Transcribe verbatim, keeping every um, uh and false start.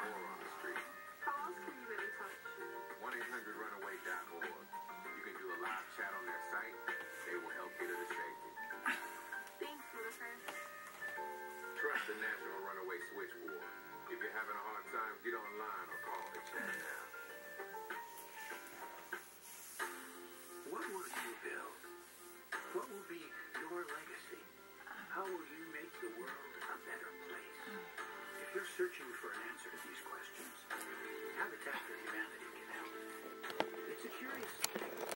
or on the street. How else can you get in touch? one eight hundred runaway dot org. You can do a live chat on their site. They will help get her to safety. Thanks, Ludacris. Trust the National Runaway Switchboard. If you're having a hard time, get online or call the chat now. What will you build? What will be your legacy?